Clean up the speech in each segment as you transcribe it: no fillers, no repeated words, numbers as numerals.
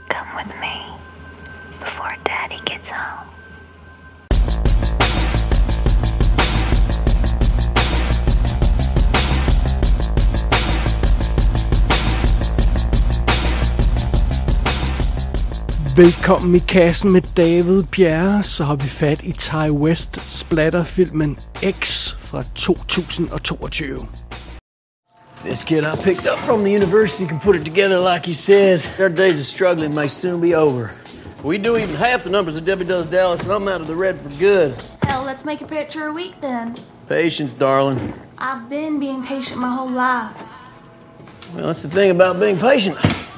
Come with me before Daddy gets home. Velkommen i kassen med David Bjerre, så har vi fat i Ti West splatterfilmen X fra 2022. This kid I picked up from the university can put it together like he says. Our days of struggling may soon be over. We do even half the numbers that Debbie does Dallas, and I'm out of the red for good. Hell, let's make a picture a week then. Patience, darling. I've been being patient my whole life. Well, that's the thing about being patient.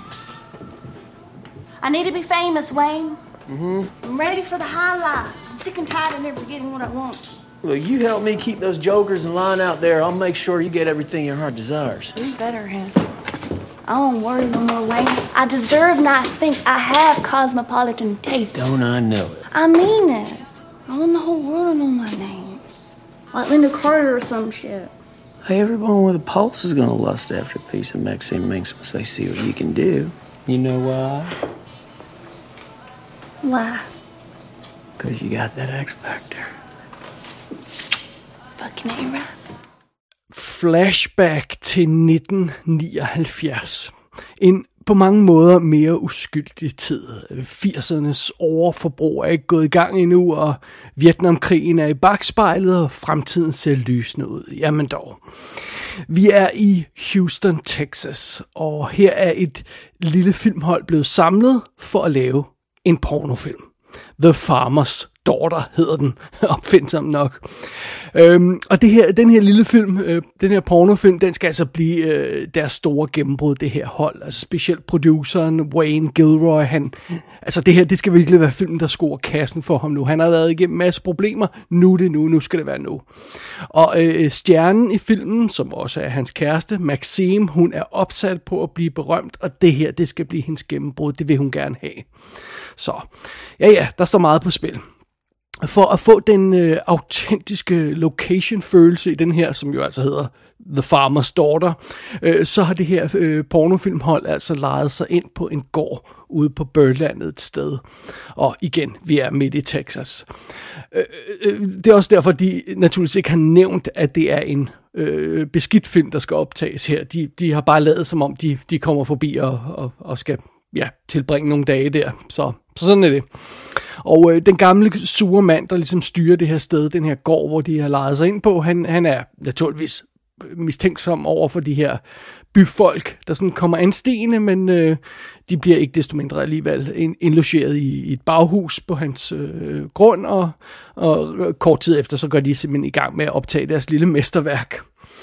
I need to be famous, Wayne. I'm ready for the high life. I'm sick and tired of never getting what I want. Look, you help me keep those jokers in line out there. I'll make sure you get everything your heart desires. You better have. I won't worry no more, Wayne. I deserve nice things. I have cosmopolitan taste. Don't I know it? I mean it. I want the whole world to know my name. Like Linda Carter or some shit. Hey, everyone with a pulse is gonna lust after a piece of Maxine Minx once they see what you can do. You know why? Why? Because you got that X Factor. Fucking A-Rap. Flashback til 1979. En på mange måder mere uskyldig tid. 80'ernes overforbrug er ikke gået i gang endnu, og Vietnamkrigen er i bakspejlet, og fremtiden ser lysende ud. Jamen dog. Vi er i Houston, Texas, og her er et lille filmhold blevet samlet for at lave en pornofilm. The Farmer's Daughter hedder den, opfindsom nok. Og den her lille film, den her pornofilm, den skal altså blive deres store gennembrud, det her hold. Altså specielt produceren Wayne Gilroy, det skal virkelig være filmen, der scorer kassen for ham nu. Han har været igennem en masse problemer, nu skal det være nu. Og stjernen i filmen, som også er hans kæreste, Maxine, hun er opsat på at blive berømt, og det her, det skal blive hendes gennembrud, det vil hun gerne have. Så, ja, der står meget på spil. For at få den autentiske location-følelse i den her, som jo altså hedder The Farmer's Daughter, så har det her pornofilmhold altså lejet sig ind på en gård ude på Birdlandet et sted. Og igen, vi er midt i Texas. Det er også derfor, de naturligvis ikke har nævnt, at det er en beskidt film, der skal optages her. De har bare lavet, som om de kommer forbi og skal tilbringe nogle dage der. Så sådan er det. Og den gamle sure mand, der ligesom styrer det her sted, den her gård, hvor de har lejet sig ind på, han er naturligvis mistænksom over for de her byfolk, der sådan kommer anstigende, men de bliver ikke desto mindre alligevel indlogeret i et baghus på hans grund, og kort tid efter, så går de simpelthen i gang med at optage deres lille mesterværk.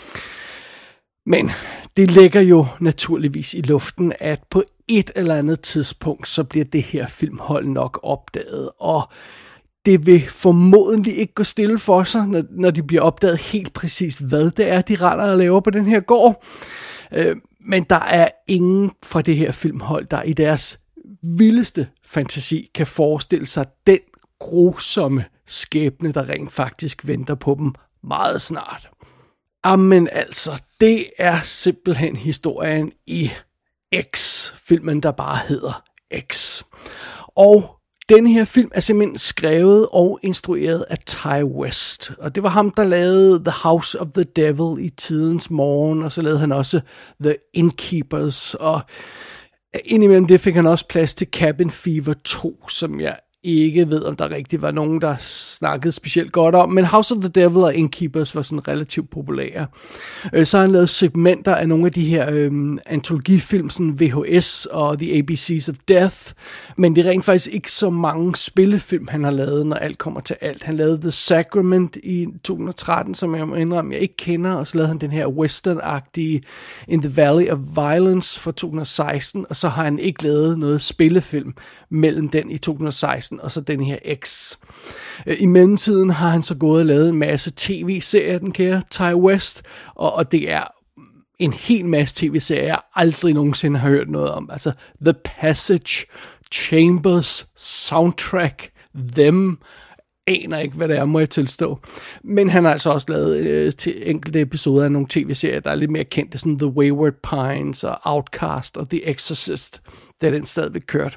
Men det ligger jo naturligvis i luften, at på et eller andet tidspunkt, så bliver det her filmhold nok opdaget, og det vil formodentlig ikke gå stille for sig, når de bliver opdaget helt præcis, hvad det er, de render og laver på den her gård. Men der er ingen fra det her filmhold, der i deres vildeste fantasi kan forestille sig den grusomme skæbne, der rent faktisk venter på dem meget snart. Amen altså, det er simpelthen historien i X, filmen der bare hedder X. Og den her film er simpelthen skrevet og instrueret af Ti West. Og det var ham, der lavede The House of the Devil i tidens morgen, og så lavede han også The Innkeepers, og indimellem det fik han også plads til Cabin Fever 2, som jeg ikke ved, om der rigtig var nogen, der snakkede specielt godt om, men House of the Devil og Innkeepers var sådan relativt populære. Så har han lavet segmenter af nogle af de her antologifilm, sådan VHS og The ABCs of Death, men det er rent faktisk ikke så mange spillefilm, han har lavet, når alt kommer til alt. Han lavede The Sacrament i 2013, som jeg må indrømme, jeg ikke kender, og så lavede han den her western-agtige In the Valley of Violence fra 2016, og så har han ikke lavet noget spillefilm mellem den i 2016 og så den her X. I mellemtiden har han så gået og lavet en masse tv-serier, den kære Ti West, og det er en hel masse tv-serier, jeg aldrig nogensinde har hørt noget om. Altså The Passage, Chambers, Soundtrack, Them, aner ikke, hvad det er, må jeg tilstå. Men han har altså også lavet til enkelte episoder af nogle tv-serier, der er lidt mere kendte, sådan The Wayward Pines og Outcast og The Exorcist, da den stadigvæk kørt.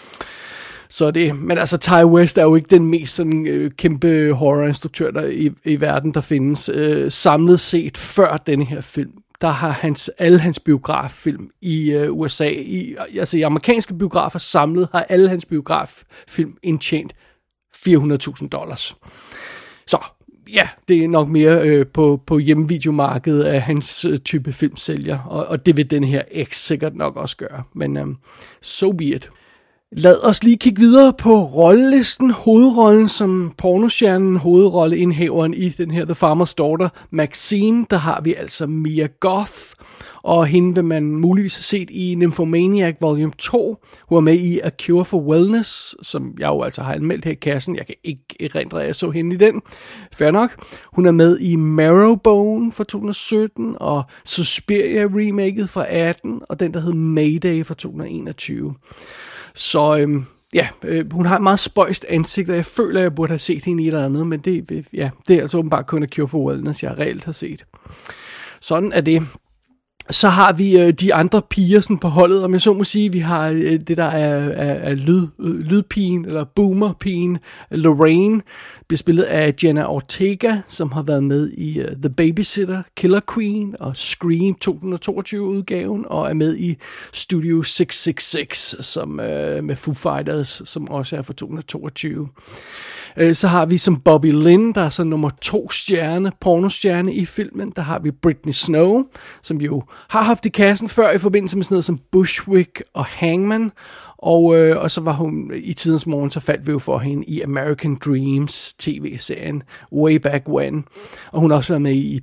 Så det, men altså Ty West er jo ikke den mest sådan kæmpe horrorinstruktør der i verden, der findes. Samlet set før denne her film, der har alle hans biograffilm i USA, altså i amerikanske biografer samlet, har alle hans biograffilm indtjent $400,000. Så ja, det er nok mere på hjemmevideomarkedet af hans type filmsælger, og det vil den her X sikkert nok også gøre, men so be it. Lad os lige kigge videre på rollelisten. Hovedrollen som pornostjernen, hovedrolleindhaveren i den her The Farmer's Daughter, Maxine, der har vi altså Mia Goth, og hende vil man muligvis have set i Nymphomaniac Volume 2. Hun er med i A Cure for Wellness, som jeg jo altså har anmeldt her i kassen. Jeg kan ikke erindre, at jeg så hende i den. Fair nok. Hun er med i Marrowbone fra 2017, og Suspiria-remaket fra 18, og den, der hed Mayday fra 2021. Så hun har et meget spøjst ansigt, og jeg føler, at jeg burde have set hende i et eller andet, men det er altså åbenbart kun A Cure for Wellness, jeg reelt har set. Sådan er det. Så har vi de andre piger sådan på holdet, om jeg så må sige. Vi har det, der er lydpigen, eller boomerpigen, Lorraine, bliver spillet af Jenna Ortega, som har været med i The Babysitter, Killer Queen og Scream 2022-udgaven, og er med i Studio 666, som med Foo Fighters, som også er fra 2022. Så har vi som Bobby Lynn, der er så nummer 2 stjerne, pornostjerne i filmen. Der har vi Britney Snow, som jo har haft i kassen før i forbindelse med sådan noget som Bushwick og Hangman. Og så var hun i tidens morgen, så faldt vi jo for hende i American Dreams tv-serien way back when. Og hun har også været med i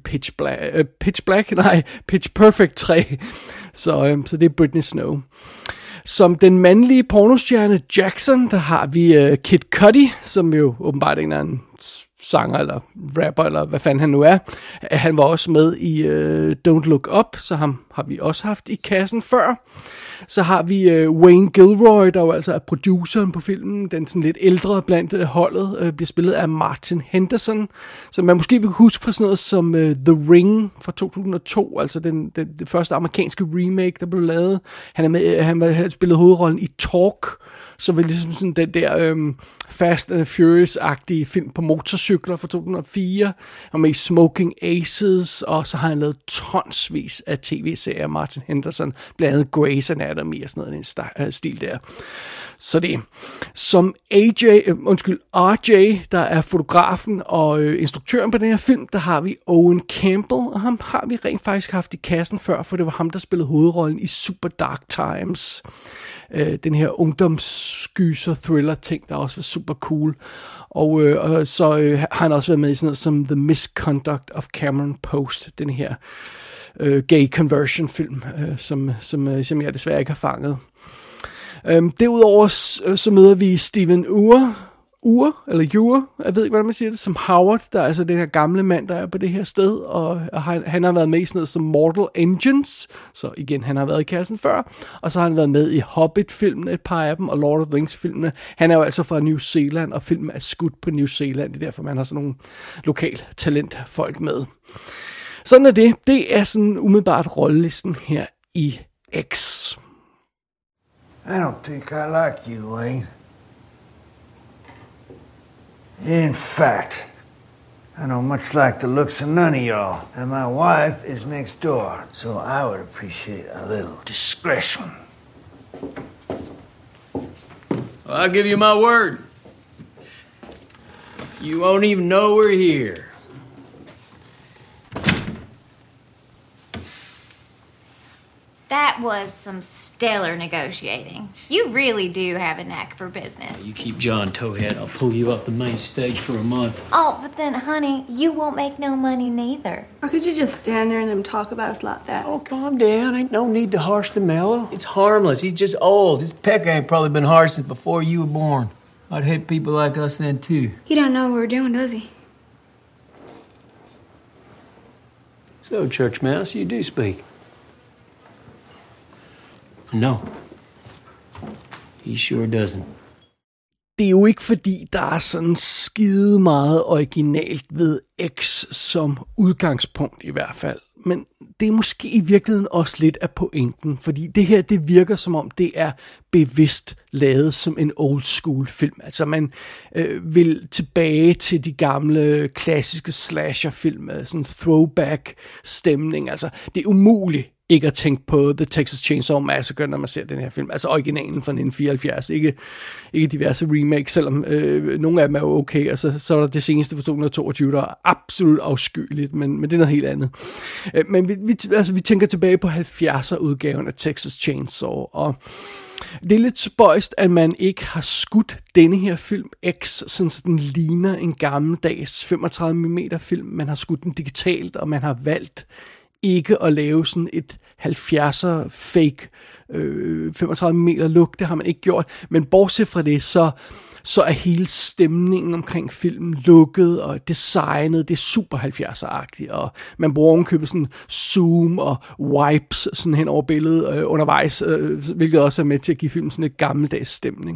Pitch Perfect 3. Så det er Britney Snow. Som den mandlige pornostjerne Jackson, der har vi Kid Cudi, som jo åbenbart en eller anden sanger eller rapper, eller hvad fanden han nu er. Han var også med i Don't Look Up, så ham har vi også haft i kassen før. Så har vi Wayne Gilroy, der jo altså er produceren på filmen. Den sådan lidt ældre blandt holdet bliver spillet af Martin Henderson, som man måske vil huske fra sådan noget som The Ring fra 2002, altså det første amerikanske remake, der blev lavet. Han har spillet hovedrollen i Talk, så var ligesom sådan den der Fast and Furious-agtige film på motorcykler fra 2004, og med i Smoking Aces, og så har han lavet tonsvis af tv-serier, Martin Henderson, blandt andet Grey's Anatomy og sådan noget, en stil der. Så det. Som RJ, der er fotografen og instruktøren på den her film, der har vi Owen Campbell, og ham har vi rent faktisk haft i kassen før, for det var ham, der spillede hovedrollen i Super Dark Times. Den her ungdomsskyser thriller ting, der også var super cool. Og så har han også været med i sådan noget som The Misconduct of Cameron Post, den her gay conversion film, som jeg desværre ikke har fanget. Derudover så møder vi Steven Ure, jeg ved ikke, hvordan man siger det, som Howard, der er altså den her gamle mand, der er på det her sted, og han har været med i sådan noget som Mortal Engines, så igen, han har været i kassen før, og så har han været med i Hobbit-filmene, et par af dem, og Lord of the Rings-filmene. Han er jo altså fra New Zealand, og filmen er skudt på New Zealand, det er derfor, man har sådan nogle lokal talentfolk med. Sådan er det. Det er sådan umiddelbart rollelisten her i X. I don't think I like you, Wayne. In fact, I don't much like the looks of none of y'all, and my wife is next door, so I would appreciate a little discretion. Well, I'll give you my word. You won't even know we're here. That was some stellar negotiating. You really do have a knack for business. You keep John Towhead, I'll pull you off the main stage for a month. Oh, but then, honey, you won't make no money neither. How could you just stand there and them talk about us like that? Oh, calm down. Ain't no need to harsh the mellow. It's harmless. He's just old. His pecker ain't probably been harsh since before you were born. I'd hate people like us then, too. He don't know what we're doing, does he? So, Church Mouse, you do speak. No. He sure doesn't. det er jo ikke fordi, der er sådan skide meget originalt ved X som udgangspunkt i hvert fald. Men det er måske i virkeligheden også lidt af pointen, fordi det her, det virker som om, det er bevidst lavet som en old school film. Altså man vil tilbage til de gamle klassiske slasherfilm, sådan throwback stemning. Altså det er umuligt ikke at tænke på The Texas Chainsaw Massacre, når man ser den her film. Altså originalen fra 1974, ikke diverse remakes, selvom nogle af dem er jo okay, og så er der det seneste fra 2022, der er absolut afskyeligt, men det er noget helt andet. Men vi tænker tilbage på 70'er udgaven af Texas Chainsaw, og det er lidt spøjst, at man ikke har skudt denne her film X, sådan så den ligner en gammeldags 35mm film. Man har skudt den digitalt, og man har valgt ikke at lave sådan et 70'er fake 35mm look. Det har man ikke gjort. Men bortset fra det, så er hele stemningen omkring filmen lukket og designet. Det er super 70'er-agtigt, og man bruger ovenkøbet sådan zoom og wipes sådan hen over billedet undervejs, hvilket også er med til at give filmen sådan et gammeldags stemning.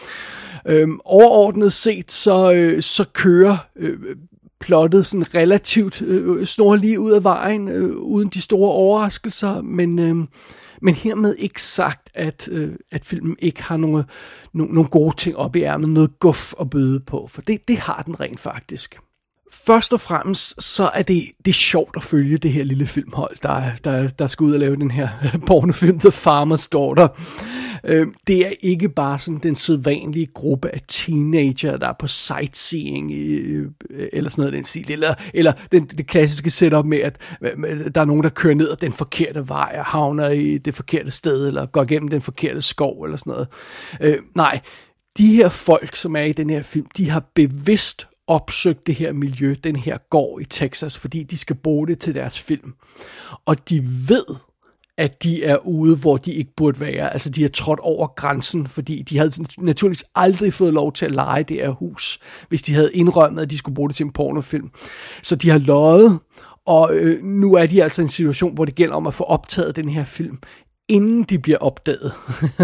Overordnet set, så kører plottet sådan relativt snorlige ud af vejen, uden de store overraskelser, men hermed ikke sagt, at filmen ikke har nogle gode ting op i ærmet, noget guf at bøde på, for det har den rent faktisk. Først og fremmest, så er det sjovt at følge det her lille filmhold, der skal ud og lave den her pornofilm, The Farmer's Daughter. Det er ikke bare sådan den sædvanlige gruppe af teenager, der er på sightseeing, eller sådan noget den stil, eller det klassiske setup med, at der er nogen, der kører ned ad den forkerte vej, og havner i det forkerte sted, eller går gennem den forkerte skov, eller sådan noget. Nej, de her folk, som er i den her film, de har bevidst opsøgt det her miljø, den her gård i Texas, fordi de skal bruge det til deres film. Og de ved, at de er ude, hvor de ikke burde være. Altså, de har trådt over grænsen, fordi de havde naturligvis aldrig fået lov til at leje det her hus, hvis de havde indrømmet, at de skulle bruge det til en pornofilm. Så de har løjet, og nu er de altså i en situation, hvor det gælder om at få optaget den her film, inden de bliver opdaget.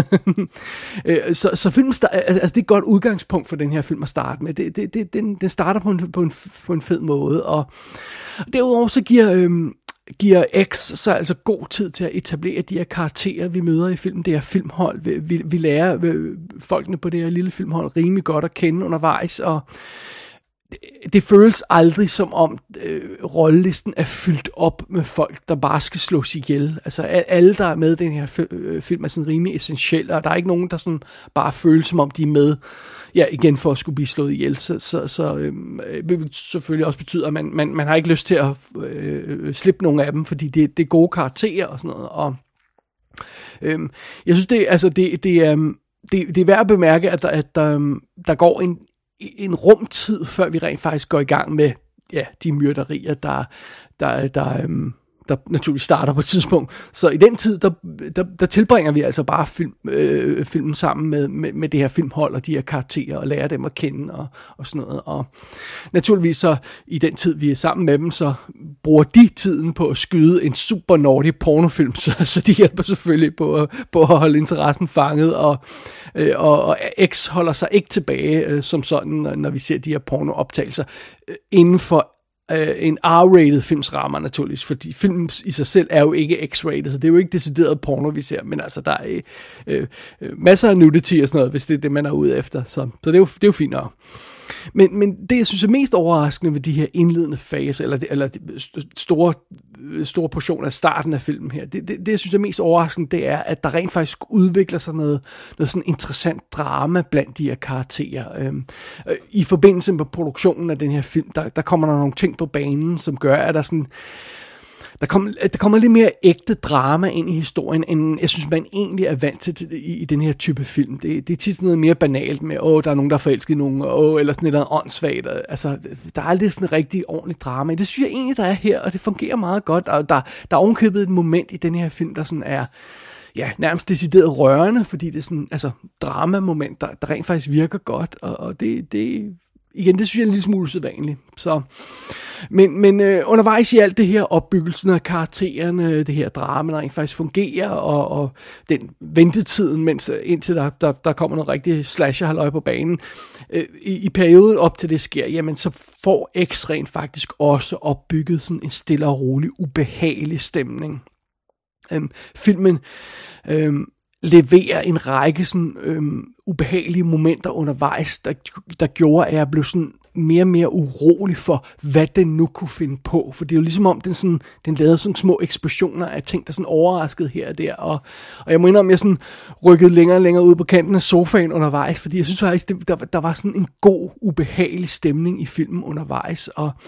så filmen altså det er et godt udgangspunkt for den her film at starte med. Den starter på en fed måde, og derudover så giver X så altså god tid til at etablere de her karakterer, vi møder i filmen. Det her filmhold. Vi lærer folkene på det her lille filmhold rimelig godt at kende undervejs, og det føles aldrig som om rollelisten er fyldt op med folk, der bare skal slås ihjel. Altså alle, der er med i den her film, er sådan rimelig essentielle, og der er ikke nogen, der sådan bare føles som om de er med, ja, igen for at skulle blive slået ihjel. Så selvfølgelig også betyder, at man har ikke lyst til at slippe nogen af dem, fordi det er gode karakterer og sådan noget. Og jeg synes, det er værd at bemærke, at der går en rumtid, før vi rent faktisk går i gang med de myrderier, der naturligvis starter på et tidspunkt. Så i den tid, der tilbringer vi altså bare filmen sammen med det her filmhold og de her karakterer, og lærer dem at kende og sådan noget. Og naturligvis så i den tid, vi er sammen med dem, så bruger de tiden på at skyde en super naughty pornofilm, så de hjælper selvfølgelig på at holde interessen fanget, og X holder sig ikke tilbage som sådan, når vi ser de her pornooptagelser inden for en R-rated films rammer naturligvis, fordi filmen i sig selv er jo ikke X-rated, så det er jo ikke decideret porno, vi ser, men altså der er masser af nudity og sådan noget, hvis det er det, man er ude efter, så det er jo fint nok. Men det, jeg synes er mest overraskende ved de her indledende fase, eller store portioner af starten af filmen her, det jeg synes er mest overraskende, det er, at der rent faktisk udvikler sig noget sådan interessant drama blandt de her karakterer. I forbindelse med produktionen af den her film, der kommer der nogle ting på banen, som gør, at der sådan der kommer lidt mere ægte drama ind i historien, end jeg synes, man egentlig er vant til i den her type film. Det er tit sådan noget mere banalt med, der er nogen, der er forelsket i nogen, eller sådan noget åndssvagt. Altså, der er aldrig sådan en rigtig ordentlig drama. Det synes jeg egentlig, der er her, og det fungerer meget godt. Og der er ovenkøbet et moment i den her film, der sådan er nærmest decideret rørende, fordi det er sådan, altså, drama-moment, der rent faktisk virker godt, og det igen, det synes jeg er en lille smule sædvanligt. Så Men undervejs i alt det her, opbyggelsen af karaktererne, det her drama, der faktisk fungerer, og den ventetiden, indtil der kommer noget rigtig slasher-halløj på banen, i perioden op til det sker, jamen så får X rent faktisk også opbygget sådan en stille og rolig, ubehagelig stemning. Filmen leverer en række sådan ubehagelige momenter undervejs, der gjorde, at jeg blev sådan mere og mere urolig for, hvad den nu kunne finde på. For det er jo ligesom om, den lavede sådan små eksplosioner af ting, der sådan overraskede her og der. Og jeg må indrømme, at jeg sådan rykkede længere og længere ud på kanten af sofaen undervejs, fordi jeg synes faktisk, der var sådan en god, ubehagelig stemning i filmen undervejs.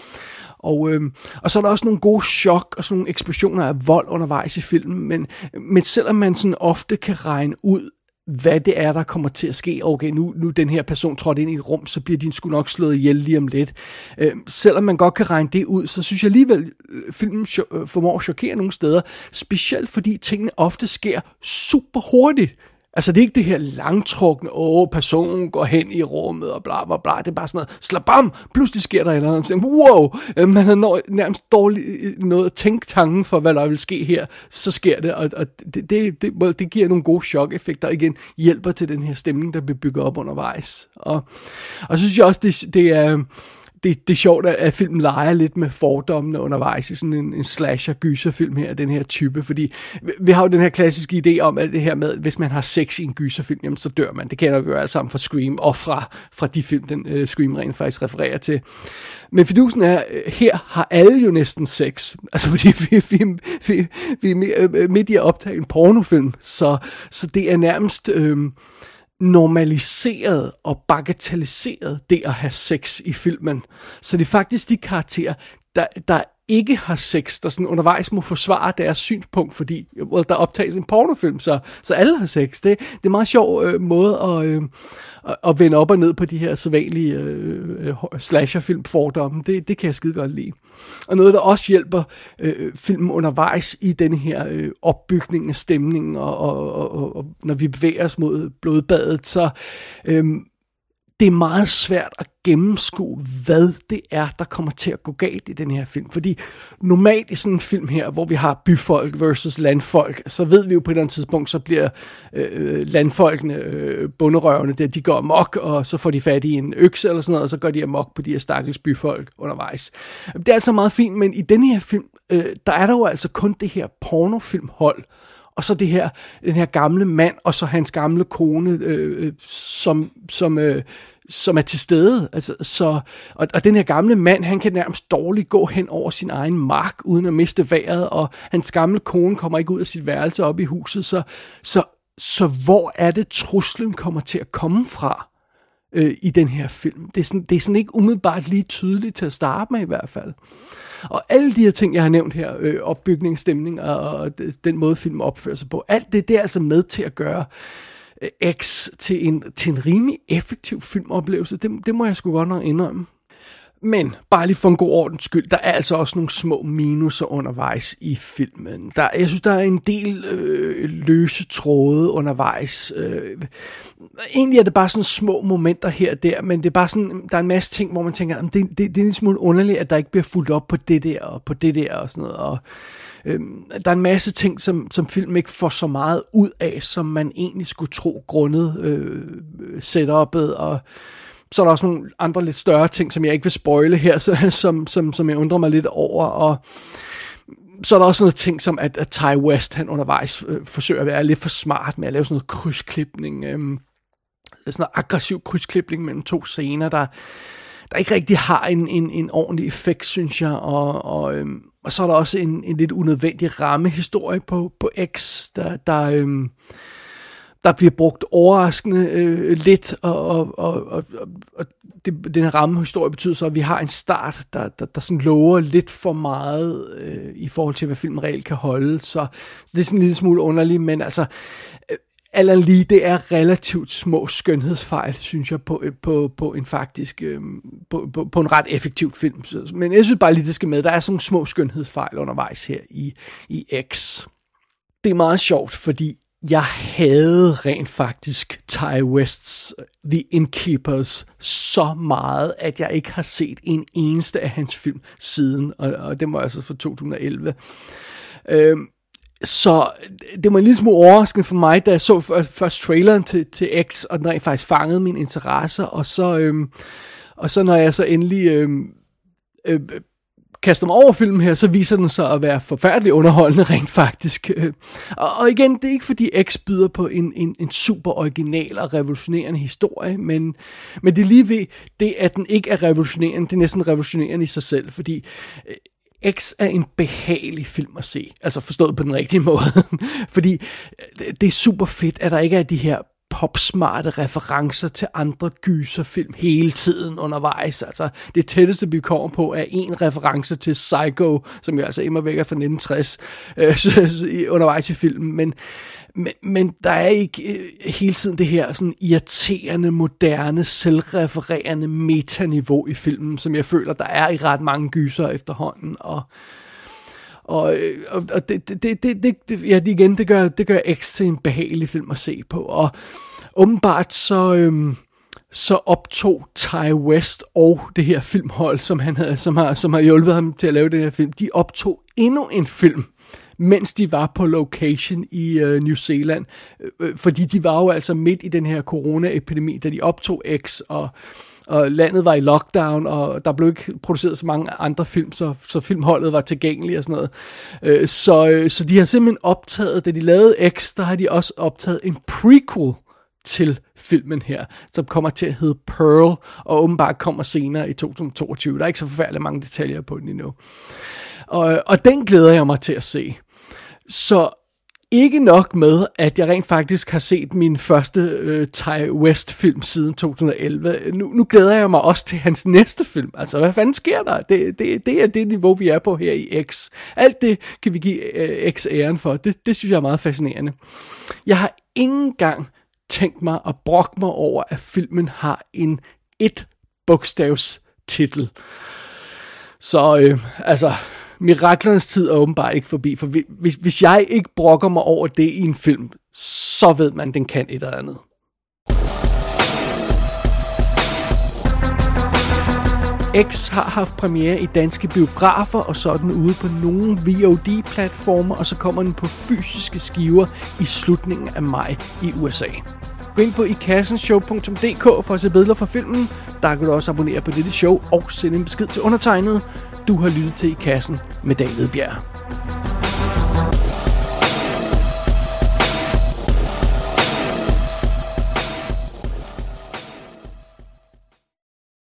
Og så er der også nogle gode chok og sådan nogle eksplosioner af vold undervejs i filmen, men selvom man sådan ofte kan regne ud, hvad det er, der kommer til at ske. Okay, nu den her person trådt ind i et rum, så bliver de sgu nok slået ihjel lige om lidt. Selvom man godt kan regne det ud, så synes jeg alligevel, filmen formår at chokere nogle steder, specielt fordi tingene ofte sker super hurtigt. Altså det er ikke det her langtrukne, personen går hen i rummet og bla bla bla, det er bare sådan noget, slabam, pludselig sker der et eller andet, wow, man har nærmest dårligt noget at tænke tanken for, hvad der vil ske her, så sker det, og det giver nogle gode chok-effekter, og igen hjælper til den her stemning, der bliver bygget op undervejs. Og så synes jeg også, det er sjovt, at filmen leger lidt med fordommene undervejs i sådan en slasher-gyserfilm her, den her type, fordi vi har jo den her klassiske idé om, at det her med, hvis man har sex i en gyserfilm, jamen så dør man. Det kan jeg jo alle sammen fra Scream, og fra de film, den Scream rent faktisk refererer til. Men fidusen er, her har alle jo næsten sex, altså fordi vi er midt i at optage en pornofilm, så det er nærmest normaliseret og bagatelliseret det at have sex i filmen. Så det er faktisk de karakterer, der ikke har sex, der sådan undervejs må forsvare deres synspunkt, fordi der optages en pornofilm, så alle har sex. Det er en meget sjov måde at vende op og ned på de her sædvanlige slasherfilm-fordomme. Det kan jeg skide godt lide. Og noget, der også hjælper filmen undervejs i denne her opbygning af stemningen, og når vi bevæger os mod blodbadet, så det er meget svært at gennemskue, hvad det er, der kommer til at gå galt i den her film. Fordi normalt i sådan en film her, hvor vi har byfolk versus landfolk, så ved vi jo på et eller andet tidspunkt, så bliver landfolkene, bunderøvene, der de går amok, og så får de fat i en økse eller sådan noget, og så går de amok på de her stakkels byfolk undervejs. Det er altså meget fint, men i den her film, der er der jo altså kun det her pornofilmhold, og så den her gamle mand, og så hans gamle kone, som er til stede. Altså, og den her gamle mand, han kan nærmest dårligt gå hen over sin egen mark, uden at miste vejret, og hans gamle kone kommer ikke ud af sit værelse op i huset. Så hvor er det, truslen kommer til at komme fra i den her film? Det er sådan ikke umiddelbart lige tydeligt til at starte med i hvert fald. Og alle de her ting, jeg har nævnt her, opbygning, stemning og den måde, filmen opfører sig på, alt det er altså med til at gøre X til en rimelig effektiv filmoplevelse. Det må jeg sgu godt nok indrømme. Men bare lige for en god ordens skyld, der er altså også nogle små minuser undervejs i filmen. Jeg synes, der er en del løse tråde undervejs. Egentlig er det bare sådan små momenter her og der, men det er bare sådan, der er en masse ting, hvor man tænker, det er en smule underligt, at der ikke bliver fulgt op på det der og på det der og sådan noget. Og der er en masse ting, som film ikke får så meget ud af, som man egentlig skulle tro grundet setup'et, og så er der også nogle andre lidt større ting, som jeg ikke vil spoile her, som jeg undrer mig lidt over, og så er der også noget ting, som at Ty West, han undervejs forsøger at være lidt for smart med at lave sådan noget krydsklipning, sådan noget aggressiv krydsklipning mellem to scener, der ikke rigtig har en ordentlig effekt, synes jeg, og så er der også en lidt unødvendig rammehistorie på X, der bliver brugt overraskende lidt, og den her rammehistorie betyder så, at vi har en start, der sådan lover lidt for meget i forhold til, hvad filmen reelt kan holde, så det er sådan en lille smule underligt, men altså, eller lige, det er relativt små skønhedsfejl, synes jeg, på en faktisk, på en ret effektiv film. Men jeg synes bare lige, det skal med. Der er sådan små skønhedsfejl undervejs her i X. Det er meget sjovt, fordi jeg havde rent faktisk Ty Wests The Innkeepers så meget, at jeg ikke har set en eneste af hans film siden, og det var altså fra 2011. Så det var en lille smule overraskende for mig, da jeg så først traileren til X, og den rent faktisk fangede min interesse, og så når jeg så endelig kaster mig over filmen her, så viser den sig at være forfærdeligt underholdende rent faktisk. Og igen, det er ikke fordi X byder på en super original og revolutionerende historie, men det er lige ved det, at den ikke er revolutionerende, det er næsten revolutionerende i sig selv, fordi X er en behagelig film at se, altså forstået på den rigtige måde, fordi det er super fedt, at der ikke er de her popsmarte referencer til andre gyserfilm hele tiden undervejs. Altså, det tætteste, vi kommer på, er en reference til Psycho, som jo altså immervæk er fra 1960, undervejs i filmen, men der er ikke hele tiden det her sådan irriterende, moderne, selvrefererende metaniveau i filmen, som jeg føler, der er i ret mange gyser efterhånden, og det gør X til en behagelig film at se på, og åbenbart så optog Ty West og det her filmhold, som har hjulpet ham til at lave den her film, de optog endnu en film, mens de var på location i New Zealand, fordi de var jo altså midt i den her coronaepidemi, da de optog X, og landet var i lockdown, og der blev ikke produceret så mange andre film, så filmholdet var tilgængeligt og sådan noget. Så de har simpelthen optaget, da de lavede X, der har de også optaget en prequel til filmen her, som kommer til at hedde Pearl, og åbenbart kommer senere i 2022. Der er ikke så forfærdeligt mange detaljer på den endnu. Og den glæder jeg mig til at se. Så ikke nok med, at jeg rent faktisk har set min første Ty West film siden 2011. Nu glæder jeg mig også til hans næste film. Altså, hvad fanden sker der? Det er det niveau, vi er på her i X. Alt det kan vi give X æren for. Det synes jeg er meget fascinerende. Jeg har ikke engang tænkt mig at brokke mig over, at filmen har en et-bogstavs titel. Så miraklernes tid er åbenbart ikke forbi, for hvis jeg ikke brokker mig over det i en film, så ved man, den kan et eller andet. X har haft premiere i danske biografer, og så er den ude på nogle VOD-platformer, og så kommer den på fysiske skiver i slutningen af maj i USA. Gå ind på ikassenshow.dk for at se billeder fra filmen. Der kan du også abonnere på dette show og sende en besked til undertegnet. Du har lyttet til I Kassen med David Bjerg.